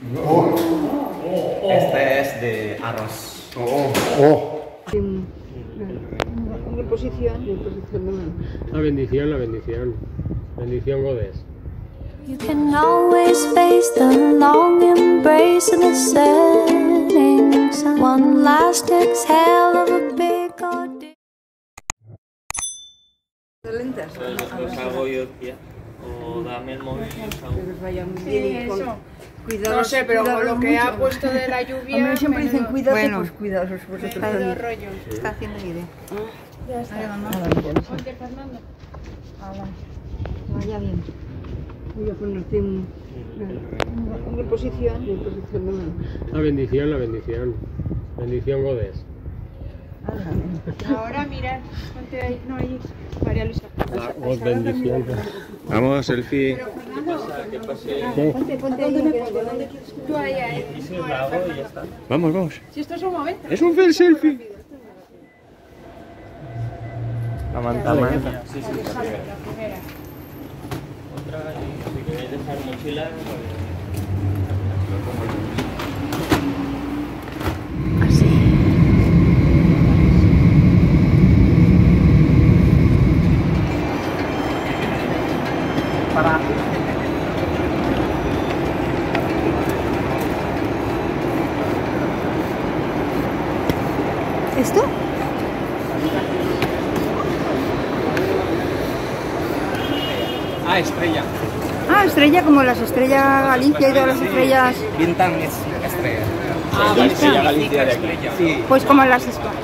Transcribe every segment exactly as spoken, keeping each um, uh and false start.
Oh. Este es de arroz. Oh. Oh. En, en posición, en posición. La bendición, la bendición. Bendición Godes. You can always face the long embrace of the setting sun. One last exhale of a big ordeal. Lentas. Los hago yo, tía. O dame el móvil y los hago. Que vaya muy Sí, bien. eso. Cuidados, No sé, pero con lo que ha mucho. puesto de la lluvia. A mí siempre dicen menudo- cuídate, bueno, pues cuidados vosotros menudo también. rollo. Está haciendo idea. Ya está. Vale, mamá. Ponte, Fernando. Hala. Vaya bien. Voy a ponerte en, en, en posición, en posición. La bendición, la bendición. Bendición Godes. Ahora mira, ponte ahí, no ahí, María Luisa. Os bendición. Vamos, selfie. Pero Fernando, ¿Qué pase? Ponte, ponte ahí. ¿Dónde quieres? tú ahí, ahí. Y si lo hago y ya está. Vamos, vamos. Si esto es un momento. Es un fail selfie. La manta, manta. Sí, sí, La la primera. primera. Otra y si queréis dejar mochila, pues... Para... ¿Esto? Ah, estrella. Ah, estrella como las estrellas Galicia y todas las estrellas. Bintang es estrella. Ah, Sí, Bintang. estrella Galicia de aquí. Sí. Pues como las espadas.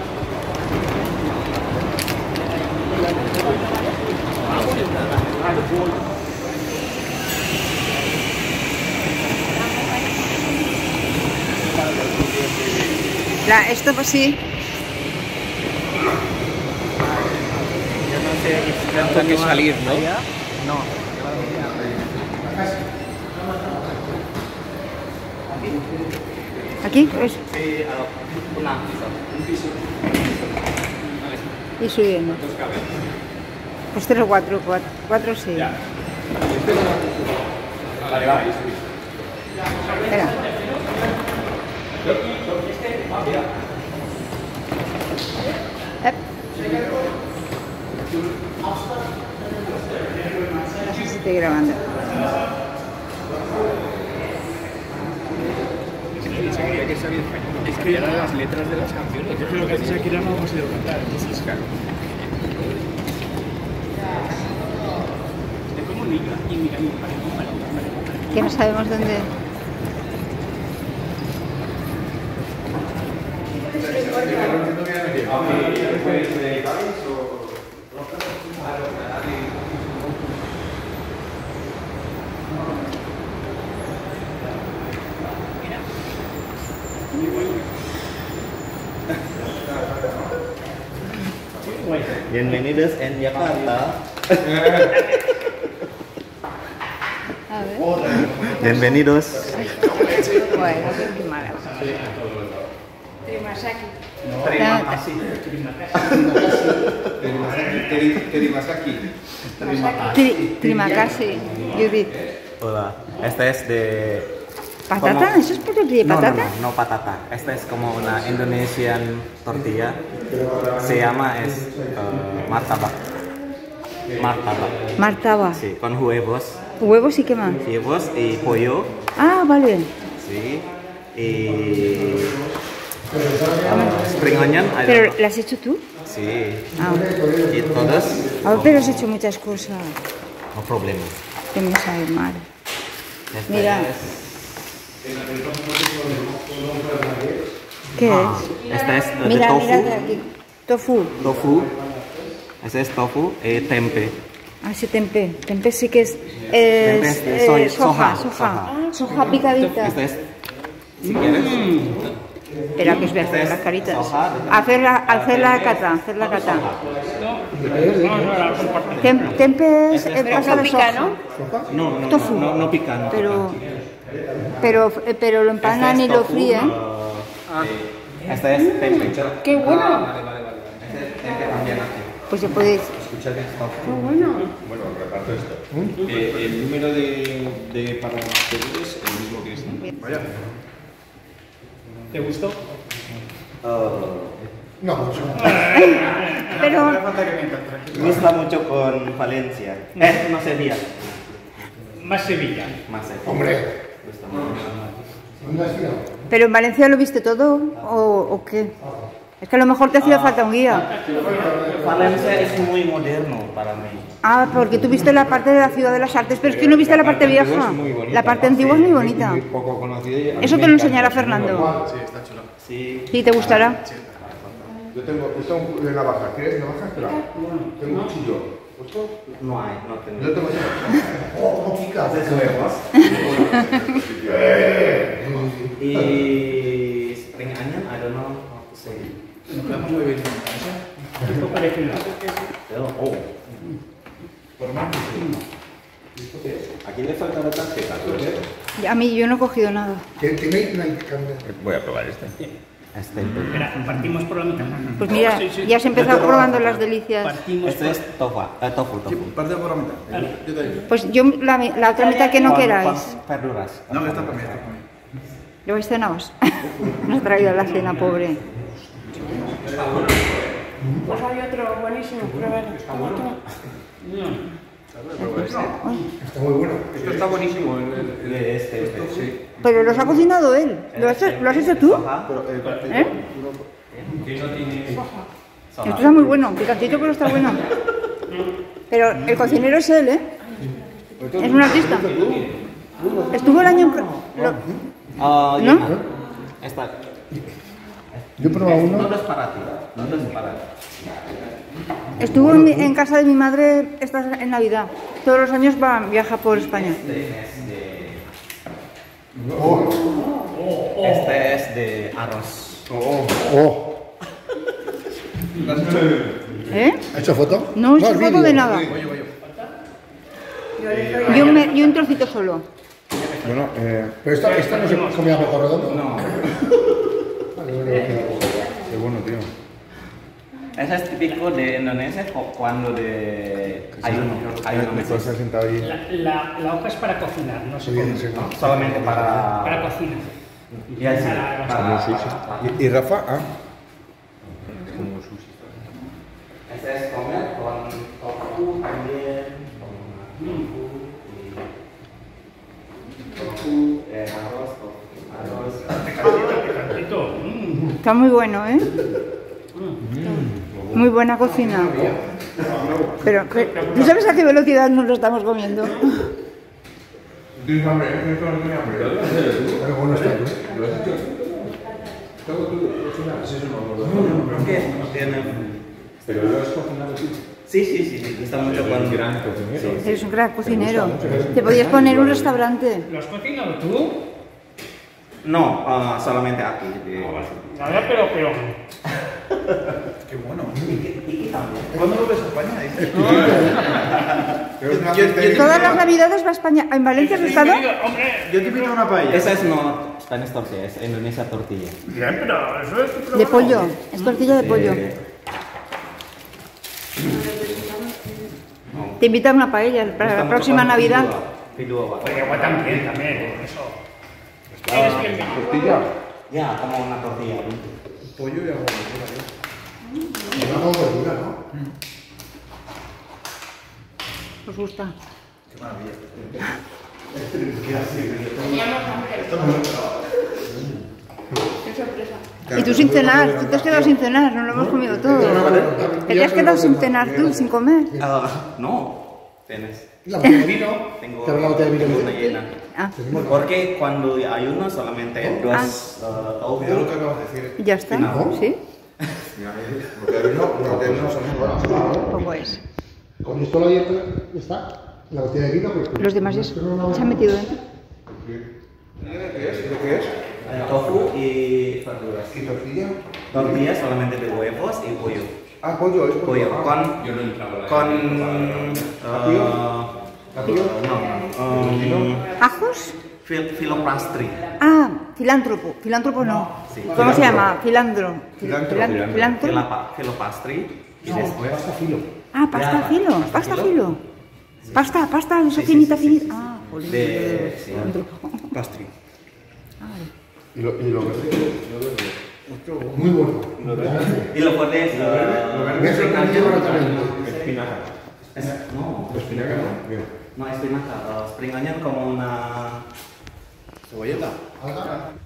La, esto pues sí. Yo no sé, tengo que salir, ¿no? No. ¿Aquí? Pues, Sí, una un piso. y subiendo. Pues tres o cuatro, cuatro, cuatro sí. Vale, vale. Espera. Ep. No sé si estoy grabando. Sabía que sabía español. Es que eran las letras de las canciones. Yo creo que si Shakira no hemos ido a cantar. Entonces, claro. Es como niña y mira, Que no sabemos dónde. Bienvenidos en Jakarta. A ver. Bienvenidos. Bueno, qué mala. Trimasaki. Terima kasih. Terimasaki. Tri, Trimakasi, Judith. Hola. Este es de... ¿Patata? como- ¿Eso es tortilla de No, no, patata? no, no patata. Esta es como una Indonesian tortilla. Se llama es eh, martabak. Martabak. Martaba. Sí, con huevos. ¿Huevos y qué más? Huevos y pollo. Ah, vale. Sí. Y... eh, spring onion. I don't ¿Pero know. las has hecho tú? Sí. Ah, Y todos. ah, pero has hecho muchas cosas. No problema. Que me sabe mal. Este Mira. es- ¿Qué ah, es? Este es eh, de Mira, tofu. mira de aquí. Tofu. Tofu. Este es tofu y tempe. Ah, sí, tempeh. Tempeh sí que es... Tempeh es es de eh, soy- soja, soja, soja. soja. Soja picadita. Este es, si quieres, Espera, que os voy a hacer Este es las caritas. soja. Hacerla, hacer la cata, hacer la cata. Tem- Tempeh es... Este es es cosa de pica, soja. ¿no? no, no, Tofu. no, no pica, no Pero, pica. pero, pero lo Este empanan es y lo tofu, fríen. eh, Este es tempe. ¡Qué bueno! Este es tempe también aquí. Pues ya podéis escuchar esto. bueno. Bueno, reparto esto. Eh, el número de, de para ustedes es el mismo que este. Vaya. ¿Te gustó? No, mucho. Pero Me gusta mucho con Valencia. Eh, no Sevilla. Más Sevilla. Más Sevilla. Hombre. Me gusta mucho. ¿Dónde has ido? ¿Pero en Valencia lo viste todo o, o qué? Es que a lo mejor te hacía falta un guía. Valencia es muy moderno para mí. Ah, porque tú viste la parte de la ciudad de las artes, pero es que no viste la parte vieja. La parte antigua es muy bonita. Muy poco conocida y a mí Eso me te lo encanta, enseñará es muy Fernando. bonito. Sí, está chulo. Sí. Sí, te gustará. Yo tengo, esto es una navaja. ¿Quieres navaja? Espera. Tengo un cuchillo. ¿Esto? No hay, no tengo. Yo tengo esto. ¡Oh, chica! Haces huevos. Y spring onion, I don't know how to say it. Nos quedamos muy bien. Un poco de filo. Pero, oh. Aquí le falta la tarjeta. A mí yo no he cogido nada. ¿Tenéis una cambia? Voy a probar este. Este, Espera, partimos por la mitad. Pues mira, ya has empezado probando las delicias. Partimos este es tofu, eh, tofu, Sí, tofu. parte por la mitad. Yo te digo. Pues yo la, la otra mitad que no Con- queráis. con verduras. No, que está para mí, está para mí. ¿Lo habéis cenado? Nos ha traído la cena, pobre. Pues hay otro buenísimo, pruébalo. ¿Cómo tú? Está muy bueno. Esto está buenísimo. El, el, el- De este, este. sí. Pero los ha cocinado él. ¿Lo has, lo has hecho tú? Ajá. Pero el parte- ¿Eh? Esto está muy bueno, picantito, pero está bueno. Pero el cocinero es él, ¿eh? Es un artista. Estuvo el año... en Pro- lo- Ah, ¿No? ya. Esta. Yo he probado No uno. es para ti. No es para ti. Estuvo en, mi- en casa de mi madre esta, en Navidad. Todos los años va, viaja por España. Este es de. Oh, Este es de arroz. oh, oh. ¿Eh? ¿Ha hecho foto? No he hecho es foto vídeo. de nada. Yo, me, yo un trocito solo. Bueno, eh, pero esta, esta no se comía poco redondo. No. Vale, vale, vale. Qué bueno, tío. Ese es típico de Indonesia cu- cuando de ayuno. Ayuno Me meses. has sentado ahí. La, la, la hoja es para cocinar, no se Sí, come. sí. No, solamente para. Para cocinar. Y así, Para- para, Sí, sí. para- ¿Y, y Rafa? Ah. Este es comer con tofu también, con tofu y tofu, eh, arroz, tofu, arroz. Picantito. Mm. Está muy bueno, ¿eh? Muy buena cocina. Pero, pero, ¿tú sabes a qué velocidad nos lo estamos comiendo? Pero bueno está, ¿no? ¿Qué? Tiene. Pero lo has cocinado tú. Sí, sí, sí, sí, está mucho con. Gran cocinero. Eres un crack cocinero. Te podías poner un restaurante. ¿Lo has cocinado tú? No, ah, solamente aquí. eh. Nada, pero, pero. Qué bueno. Y también. ¿Cuándo lo ves a España? Dices. Pero es una Yo- yo- gente- Todas las navidades va a España. ¿En Valencia has estado? Hombre, Yo te invito a una paella. Esa es no Spanish tortilla, es Indonesia tortilla. bien, pero eso es. De pollo. Es tortilla de pollo. Eh, Te invito a una paella para gusta la mucho próxima con Navidad. Pilua, pilua. Oye, agua también, también, eso. Eres bienvenido. Tortilla. Ya, como una tortilla. Pollo y agua. Me da como verdura, ¿no? ¿Os gusta? Qué maravilla. Y tú sin cenar, tú te has quedado sin cenar, no lo hemos comido todo. ¿Qué te has quedado sin cenar tú, sin comer? Ah, no, tienes. La botella de vino. Tengo Te habrá la botella de vino. una llena. Ah, Porque cuando ayuno solamente dos uh, tofu. Mira lo que acabas de decir. ya está. ¿No? ¿Sí? Botella de vino, botella de vino son muy buenas. Poco es. Con esto la dieta está. La botella de vino, pues. Los demás ya se han metido dentro. ¿Qué es? ¿Lo que es? Eh, tofu y verduras. ¿Y tortilla? Tortilla solamente de huevos y pollo. Ah, pollo, es pollo. Pollo Ah. con con uh, ¿Apio? no um, ¿Ajos? fil filopastri. Ah, filántropo. Filántropo no. Sí. ¿Cómo se llama? Filandro. Filantro. Filan- Filantro. Filapa- filopastri y después Pasta filo. Ah, pasta Ya, filo, pasta pasta filo. filo. Pasta, pasta, eso Sí, sí, finita, sí, sí, finita. sí. Ah, jolín. De- sí. Pastry. Ah, vale. Y lo, y lo muy bueno. Y lo pones. Me ha sorprendido gratamente. Espinaca. Es- no, Espinaca, ¿no? Bien. no espinaca. uh, spring onion como una. Cebolleta. Alga.